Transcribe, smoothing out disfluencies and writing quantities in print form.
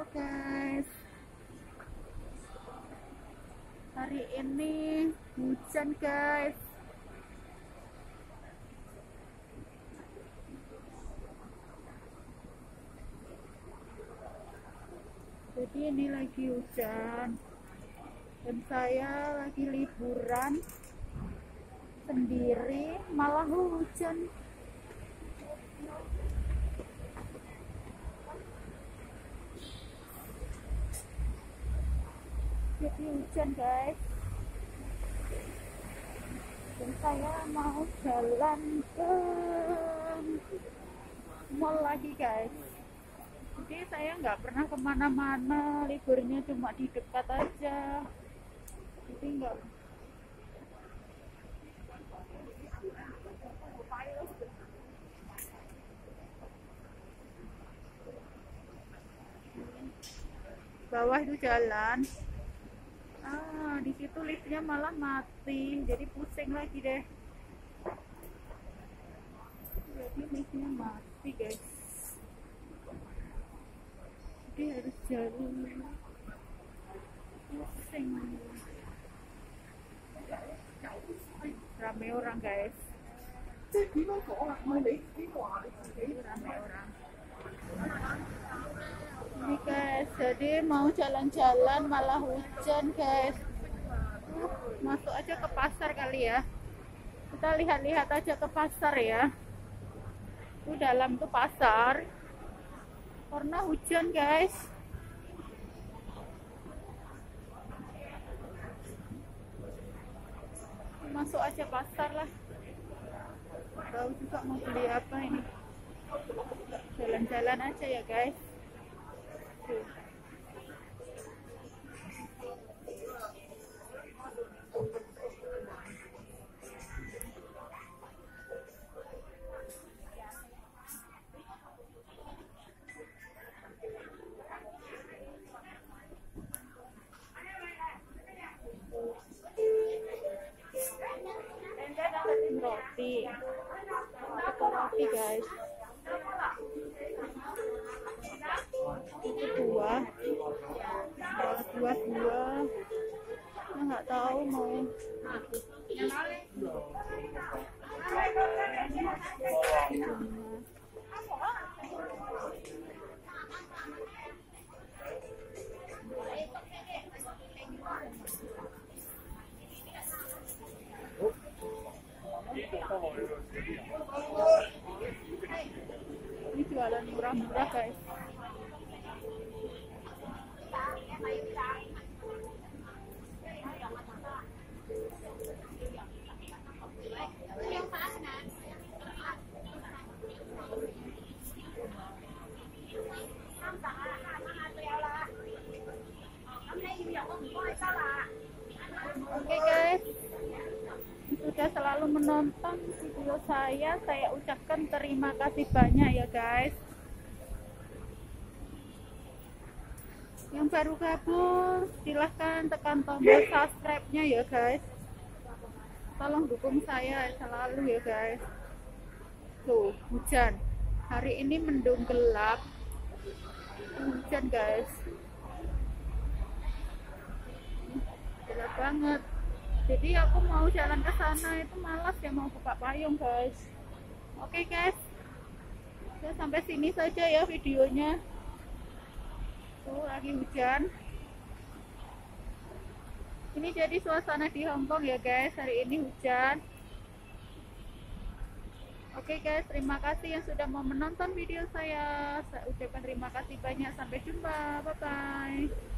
Halo guys, hari ini hujan guys. Jadi ini lagi hujan dan saya lagi liburan sendiri, malah hujan. Jadi hujan guys, dan saya mau jalan ke mall lagi guys. Jadi saya nggak pernah kemana-mana, liburnya cuma di dekat aja. Jadi nggak bawah itu jalan. Di situ liftnya malah mati, jadi pusing lagi deh. Jadi liftnya mati guys, jadi harus jalan, pusing. Rame orang guys, rame orang. Ini guys, jadi mau jalan-jalan malah hujan guys. Masuk aja ke pasar kali ya. Kita lihat-lihat aja ke pasar ya. Itu dalam tuh pasar, karena hujan guys. Masuk aja pasar lah. Tahu juga mau beli apa ini. Jalan-jalan aja ya guys. Tuh. Roti, roti guys. Itu buah, nggak tahu mau. Ini jualan murah-murah guys. Oke guys, sudah selalu menonton video saya ucapkan terima kasih banyak ya guys. Yang baru gabung silahkan tekan tombol subscribe-nya ya guys. Tolong dukung saya selalu ya guys. Tuh hujan, hari ini mendung gelap, hujan guys, gelap banget. Jadi aku mau jalan ke sana itu malas ya, mau buka payung guys. Oke guys, ya sampai sini saja ya videonya. Tuh lagi hujan. Ini jadi suasana di Hongkong ya guys, hari ini hujan. Oke guys, terima kasih yang sudah mau menonton video saya. Saya ucapkan terima kasih banyak, sampai jumpa, bye bye.